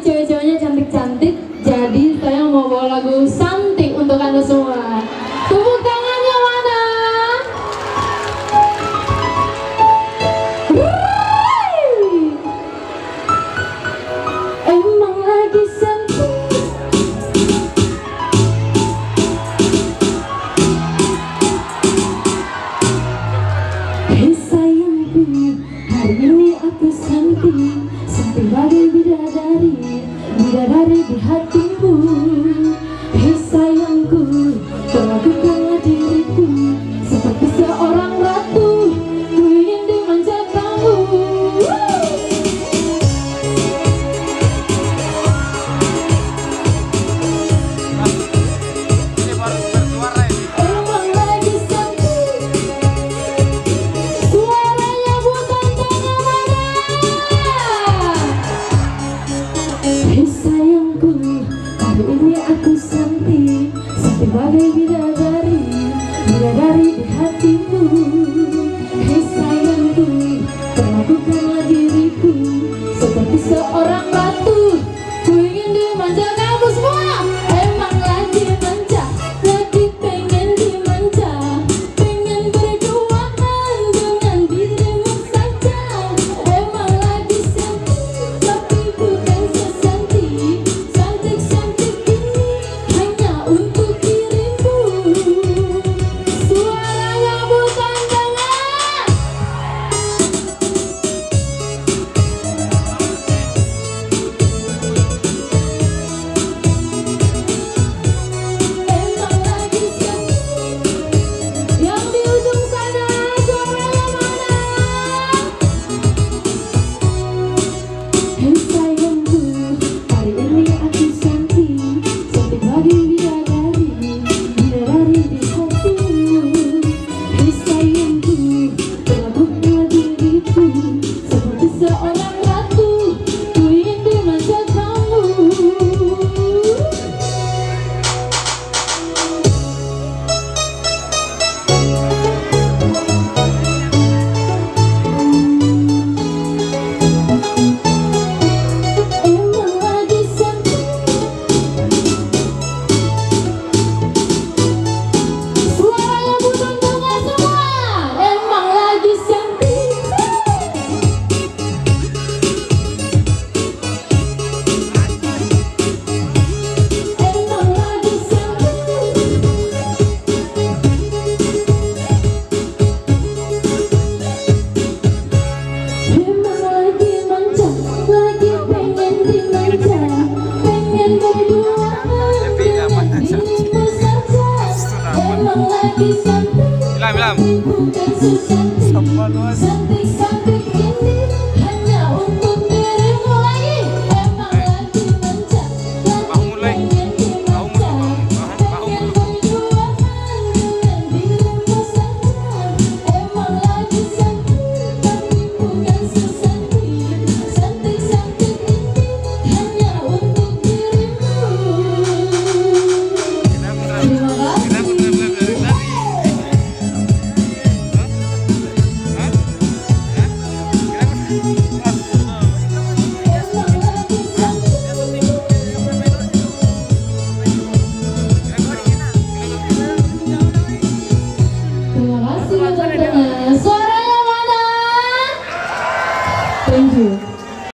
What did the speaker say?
cewek-ceweknya cantik-cantik. Jadi saya mau bawa lagu Santik untuk Anda semua. Tepuk tangannya mana? Emang lagi santik. Hei sayangku, hari ini aku santik. Santik bagai bidadari, bidadari di hatimu. Hei sayangku, perlakukanlah diriku seperti seorang ratu. Ku ingin dimanja kamu. Emang lagi santik. Suaranya bukan tangan mana. Hei sayangku, hari ini aku santik. Santik bagai bidadari, bidadari di hatimu. Hei sayangku, perlakukanlah diriku seperti seorang ratu. Ku ingin dimanja kamu semua. Emang lagi manja, lagi pengen dimanja, pengen berduaan dengan dirimu saja. Emang lagi santik, tapi bukan sesantik. Santik-santik ini hanya untuk dirimu. Suaranya bukan tangan. Emang lagi santik. Yang di ujung sana suaranya mana? Hei sayangku, hari ini aku santik. Santik bagai bidadari, bidadari di hatimu. Hei sayangku, perlakukanlah diriku seperti seorang ratu. Ku ingin dimanja kamu. Emang lagi santik. Suaranya bukan tangan semua. Emang lagi santik. Emang lagi santik. Emang lagi manja, lagi pengen dimanja, pengen berduaan dengan dirimu saja. Emang lagi santik, tapi bukan sesantik. Santik-santik ini hanya untuk dirimu lagi. Emang lagi manja, lagi pengen dimanja, pengen berduaan dengan dirimu saja. Emang lagi santik, tapi bukan sesantik. Santik-santik ini hanya untuk dirimu. Terima kasih. Emang lagi santik. Terima kasih teman-teman. Suaranya mana? Thank you.